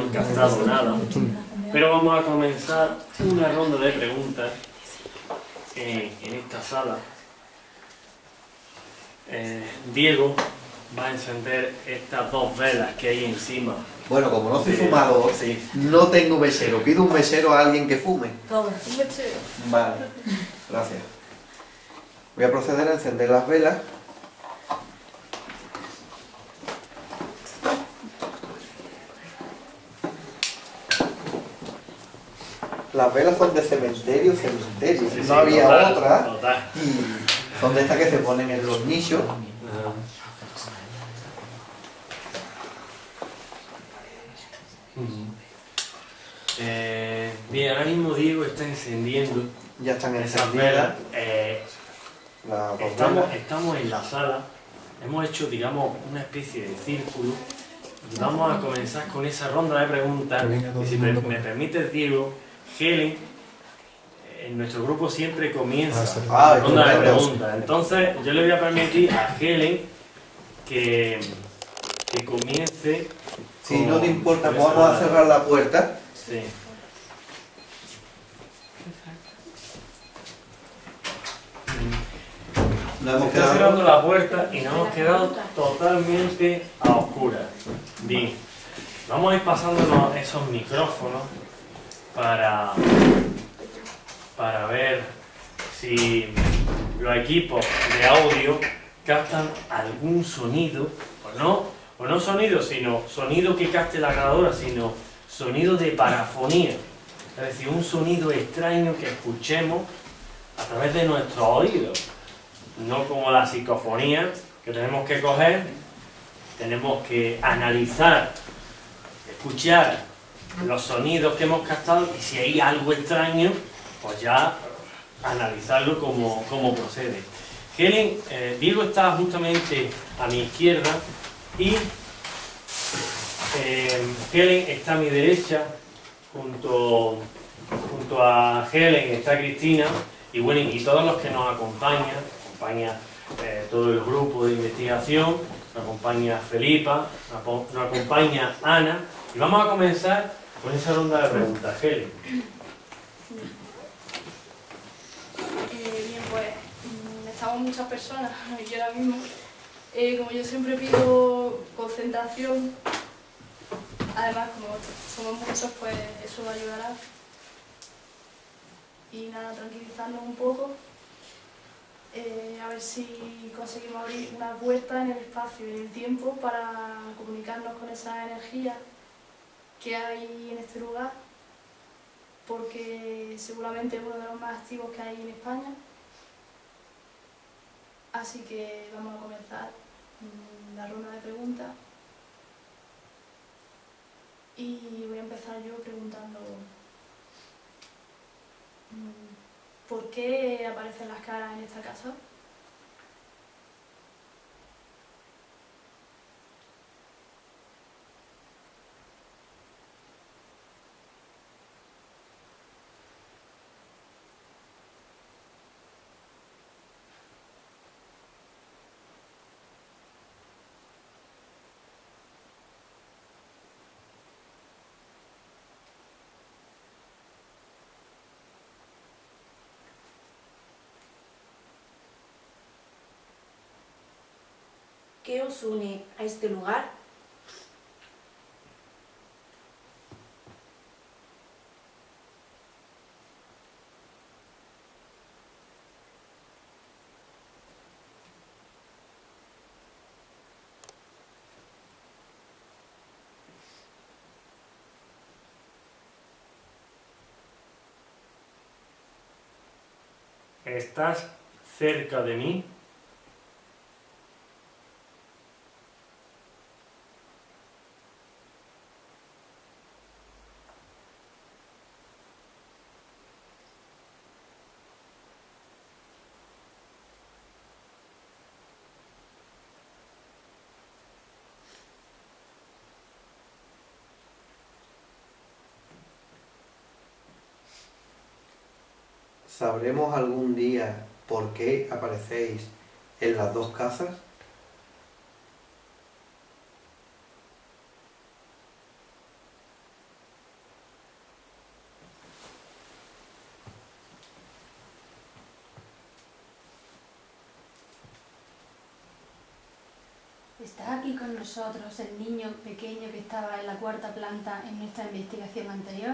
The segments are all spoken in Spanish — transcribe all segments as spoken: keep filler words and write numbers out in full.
han captado nada, pero vamos a comenzar una ronda de preguntas en, en esta sala. Eh, Diego va a encender estas dos velas que hay encima. Bueno, como no soy fumador, sí. no tengo mesero. Pido un mesero a alguien que fume. Todo, un mesero. Vale, gracias. Voy a proceder a encender las velas. Las velas son de cementerio, cementerio. Sí, no sí, había total, otra. total. Y son de estas que se ponen en los nichos. Ajá. Eh, bien, ahora mismo Diego está encendiendo Ya están esas velas. encendidas. Eh, Las dos estamos, velas. estamos en la sala, hemos hecho, digamos, una especie de círculo y vamos a comenzar con esa ronda de preguntas. Y si me, me permites, Diego, Helen, en nuestro grupo siempre comienza Ah, la ronda de estupendo. preguntas. Entonces, yo le voy a permitir a Helen que, que comience. Si con- no te importa, con pues esa- vamos a cerrar la puerta. Sí. Nos Se hemos está cerrando quedado. la puerta y nos hemos quedado totalmente a oscuras. Bien, vamos a ir pasándonos esos micrófonos para, para ver si los equipos de audio captan algún sonido, o no, o no sonido, sino sonido que capte la grabadora, sino sonido de parafonía. Es decir, un sonido extraño que escuchemos a través de nuestros oídos. No como la psicofonía, que tenemos que coger, tenemos que analizar, escuchar los sonidos que hemos captado y si hay algo extraño, pues ya analizarlo como, como procede. Helen, eh, Diego está justamente a mi izquierda y eh, Helen está a mi derecha, junto, junto a Helen está Cristina y, bueno, y todos los que nos acompañan. Acompaña eh, todo el grupo de investigación, nos acompaña Felipa, nos, nos acompaña Ana y vamos a comenzar con esa ronda de preguntas. Helen. Eh, bien, pues mm, estamos muchas personas, y yo ahora mismo, eh, como yo siempre pido concentración, además como somos muchos, pues eso ayudará. Y nada, tranquilizarnos un poco, eh, a ver si conseguimos abrir una puerta en el espacio y en el tiempo para comunicarnos con esa energía que hay en este lugar, porque seguramente es uno de los más activos que hay en España. Así que vamos a comenzar mm, la ronda de preguntas y voy a empezar yo preguntando mm, ¿por qué aparecen las caras en esta casa? ¿Qué os une a este lugar? ¿Estás cerca de mí? ¿Sabremos algún día por qué aparecéis en las dos casas? ¿Está aquí con nosotros el niño pequeño que estaba en la cuarta planta en nuestra investigación anterior?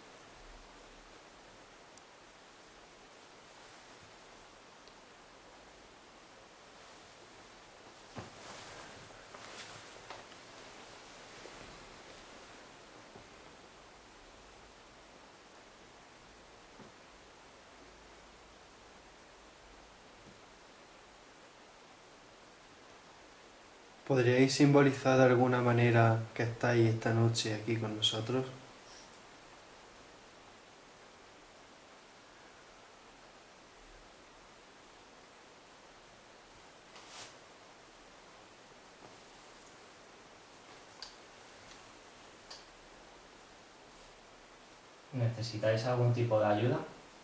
¿Podríais simbolizar de alguna manera que estáis esta noche aquí con nosotros? ¿Necesitáis algún tipo de ayuda?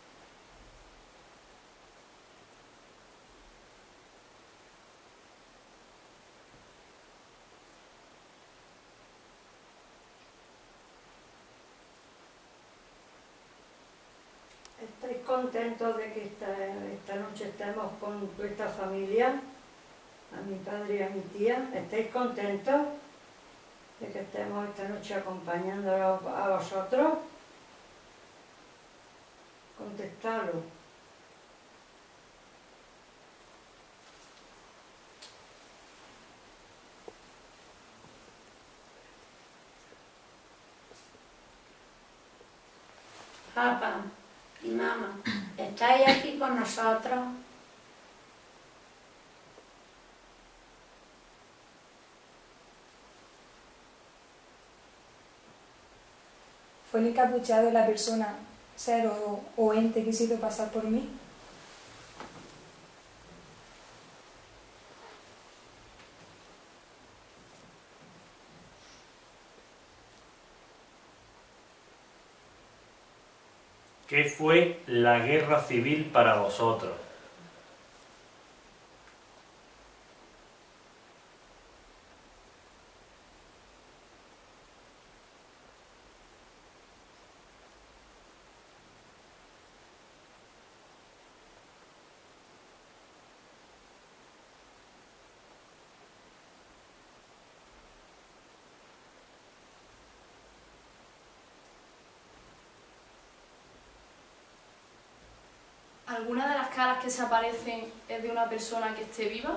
¿Estáis contentos de que esta, esta noche estemos con toda esta familia? A mi padre y a mi tía. ¿Estáis contentos de que estemos esta noche acompañándolos a vosotros? Contestadlo. Papá y mamá, ¿estáis aquí con nosotros? ¿Fue el encapuchado la persona, ser o, o ente que hizo pasar por mí? ¿Qué fue la guerra civil para vosotros? ¿Alguna de las caras que se aparecen es de una persona que esté viva?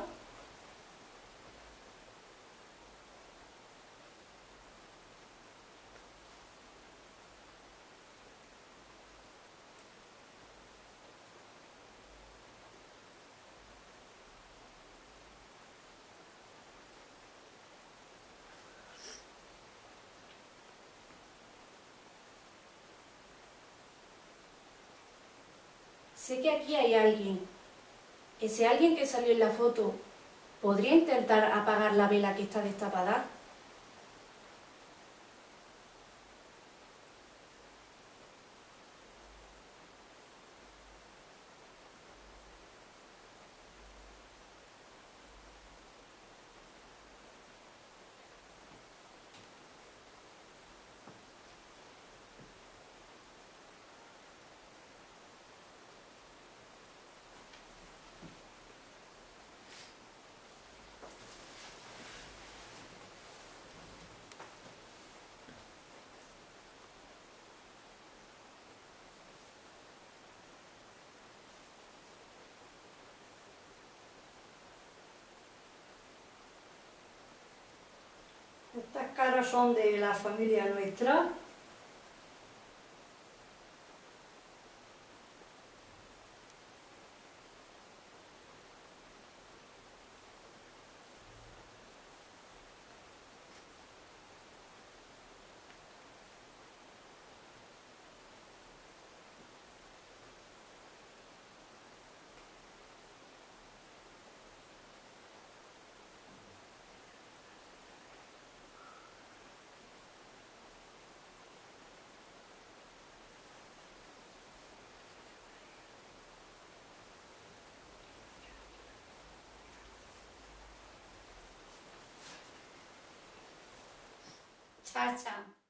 Sé que aquí hay alguien. Ese alguien que salió en la foto, ¿podría intentar apagar la vela que está destapada? Estas caras son de la familia nuestra. Chacha.